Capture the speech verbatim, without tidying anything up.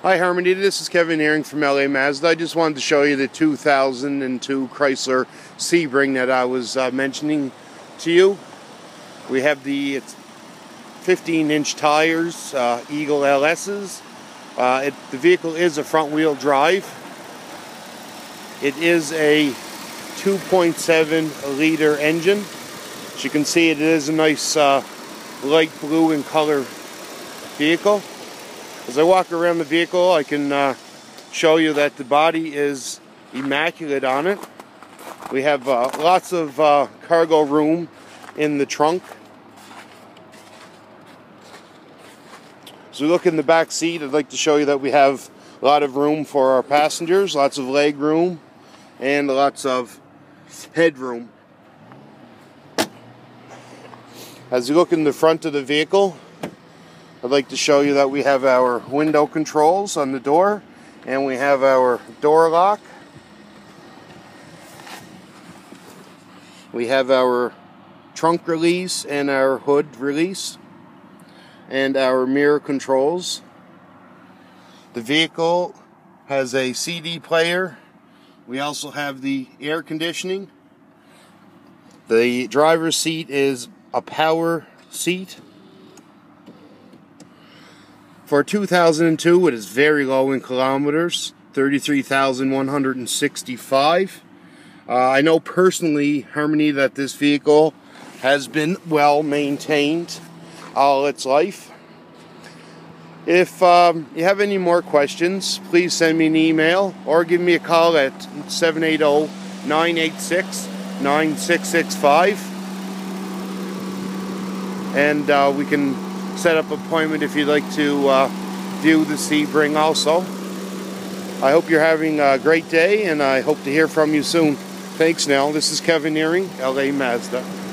Hi Harmony, this is Kevin Earing from L A Mazda. I just wanted to show you the two thousand two Chrysler Sebring that I was uh, mentioning to you. We have the fifteen inch tires, uh, Eagle L S's. Uh, it, the vehicle is a front wheel drive. It is a two point seven liter engine. As you can see, it is a nice uh, light blue in color vehicle. As I walk around the vehicle, I can uh, show you that the body is immaculate on it. We have uh, lots of uh, cargo room in the trunk. As we look in the back seat, I'd like to show you that we have a lot of room for our passengers, lots of leg room, and lots of headroom. As you look in the front of the vehicle, I'd like to show you that we have our window controls on the door, and we have our door lock. We have our trunk release and our hood release, and our mirror controls. The vehicle has a C D player. We also have the air conditioning. The driver's seat is a power seat. For two thousand two, it is very low in kilometers, thirty-three thousand one hundred sixty-five. Uh, I know personally, Harmony, that this vehicle has been well maintained all its life. If um, you have any more questions, please send me an email or give me a call at seven eight zero, nine eight six, nine six six five. And uh, we can set up an appointment if you'd like to uh, view the Sebring also. I hope you're having a great day, and I hope to hear from you soon. Thanks now. This is Kevin Earing, L A Mazda.